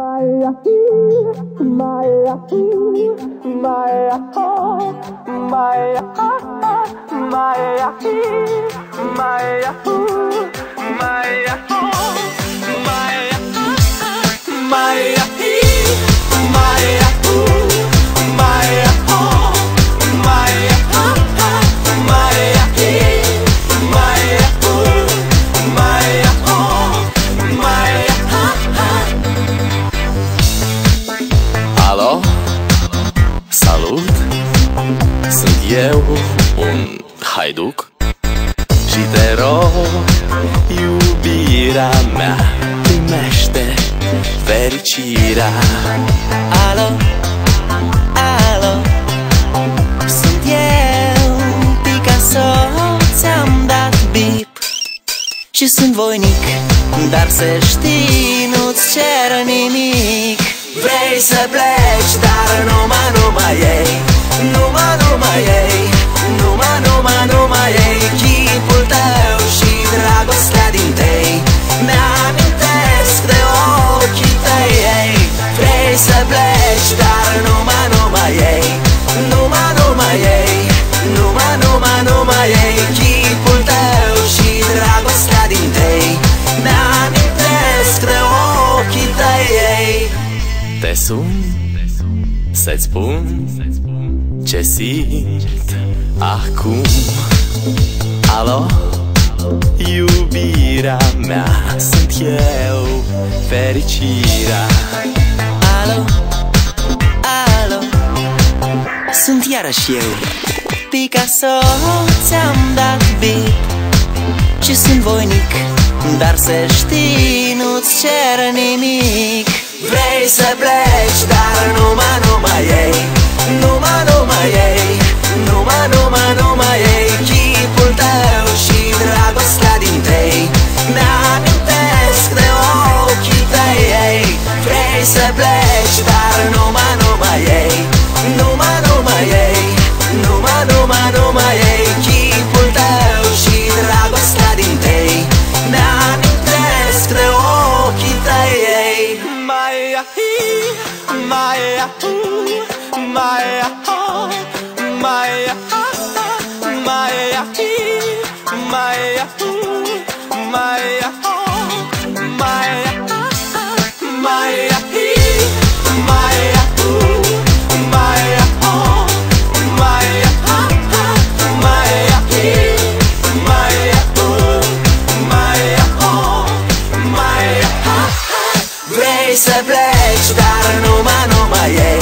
Alo, salut, sunt eu, un haiduc și te rog, iubirea mea, primește fericirea. Alo, alo, sunt eu, Picasso, ți-am dat bip și sunt voinic, dar să știi, nu-ți cer nimic. Vrei să pleci, dar numai ei, numai ei, numai ei, chipul tău și dragostea din tei mi-amintesc de ochii tăi, ei. Vrei să pleci, dar numai ei, numai ei, numai ei, chipul tău și dragostea din tei mi-amintesc de ochii tăi, ei. Te sun să-ți spun ce simt acum. Alo, iubirea mea, sunt eu, fericirea. Alo, alo, sunt iarăși eu, Picasso, ți-am dat bip și sunt voinic, dar să știi, nu-ți cer nimic. Vrei să pleci, dar numai ei, numai ei, numai ei, chipul tău și dragostea din tei mi-amintesc de ochii tăi, ei. Vrei să pleci, dar numai ei, numai ei, numai ei, chipul tău și dragostea din tei mi-amintesc de ochii tăi, ei. Vrei să pleci, dar numai ei,